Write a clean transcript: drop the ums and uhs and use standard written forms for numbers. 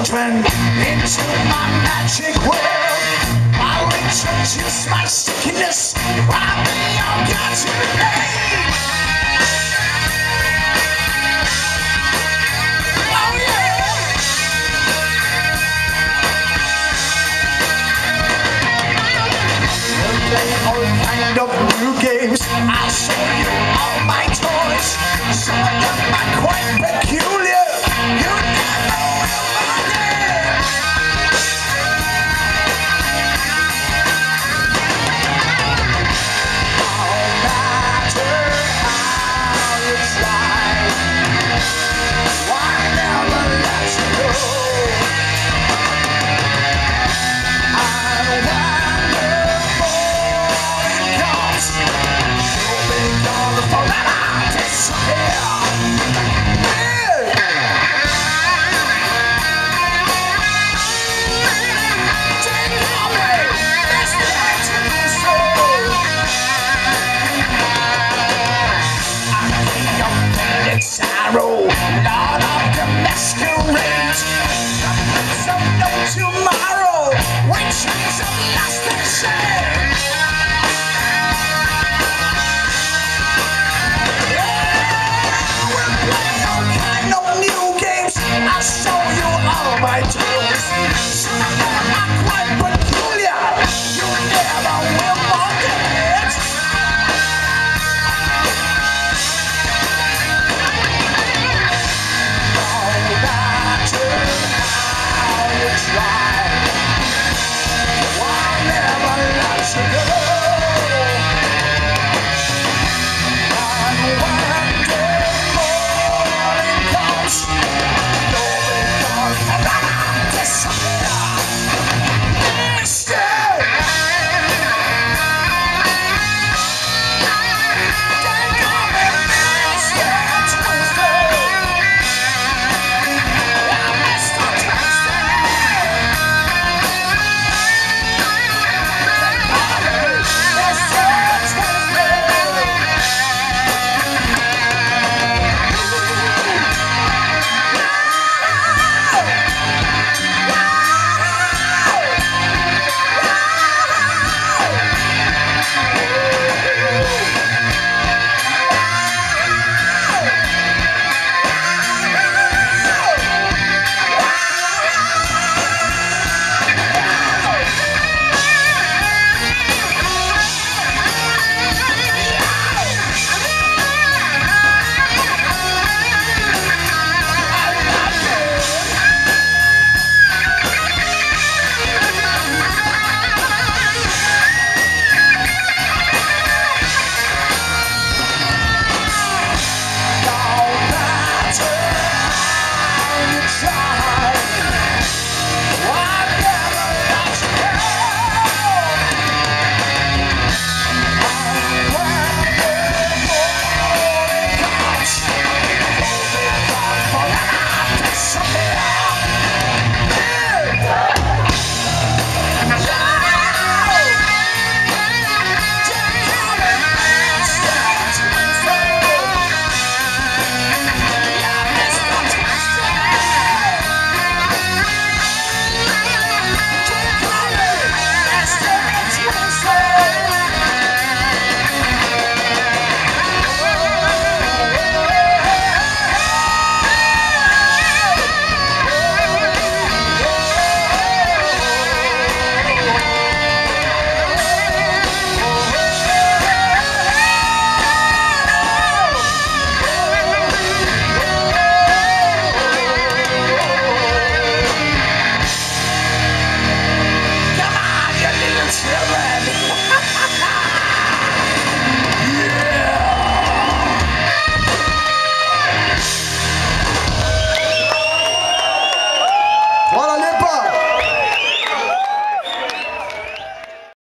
children into my magic world. I'll introduce my stickiness. I'll be your go-to name. Oh yeah. We'll play all kind of new games. I'll show you all my toys. Some of them are quite peculiar. You never will forget. No matter how you try, why never let you go? And when the morning comes, you'll be gone forever, disappear. Sorrow, Lord of the masquerades, the prince of no tomorrow, witches of lust and shame. Yeah, we'll play all kind of new games. I'll show you all my